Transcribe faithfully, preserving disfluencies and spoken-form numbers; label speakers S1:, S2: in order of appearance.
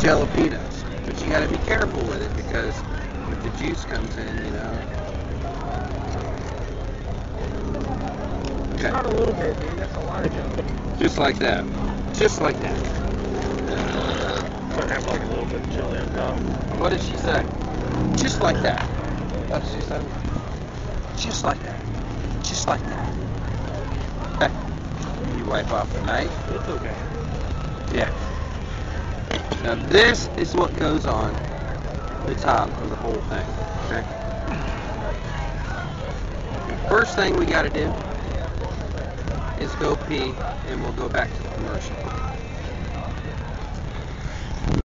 S1: jalapenos. But you got to be careful with it because if the juice comes in, you know. Okay.
S2: Not a little bit, dude. That's a lot of jelly.
S1: Just like that. Just like that.
S2: So I have like a little bit of jelly on top.
S1: What did she say? Just like that. That's what she said. Just like that. Just like that. Okay. You wipe off the knife.
S2: It's okay.
S1: Yeah. Now this is what goes on the top of the whole thing. Okay. The first thing we got to do is go pee, and we'll go back to the commercial.